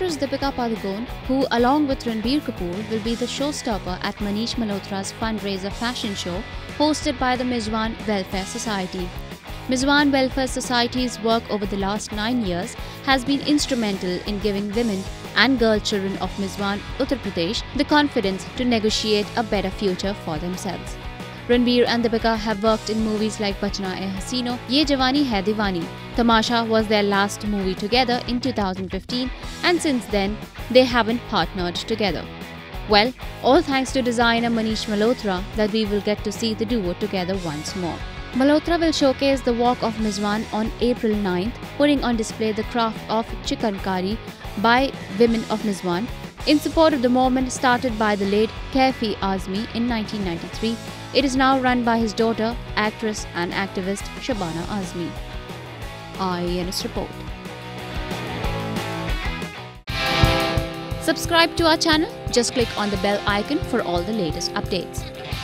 actress Deepika Padukone, who along with Ranbir Kapoor will be the showstopper at Manish Malhotra's fundraiser fashion show hosted by the Mijwan Welfare Society. Mijwan Welfare Society's work over the last 9 years has been instrumental in giving women and girl children of Mijwan, Uttar Pradesh the confidence to negotiate a better future for themselves. Ranbir and Deepika have worked in movies like Bachna Hai Hasino, Ye Jawani Hai Diwani. Tamasha was their last movie together in 2015, and since then, they haven't partnered together. Well, all thanks to designer Manish Malhotra that we will get to see the duo together once more. Malhotra will showcase the walk of Mijwan on April 9th, putting on display the craft of chicken curry by women of Mijwan in support of the movement started by the late Kaifi Azmi in 1993. It is now run by his daughter, actress and activist Shabana Azmi. IANS Report. Subscribe to our channel. Just click on the bell icon for all the latest updates.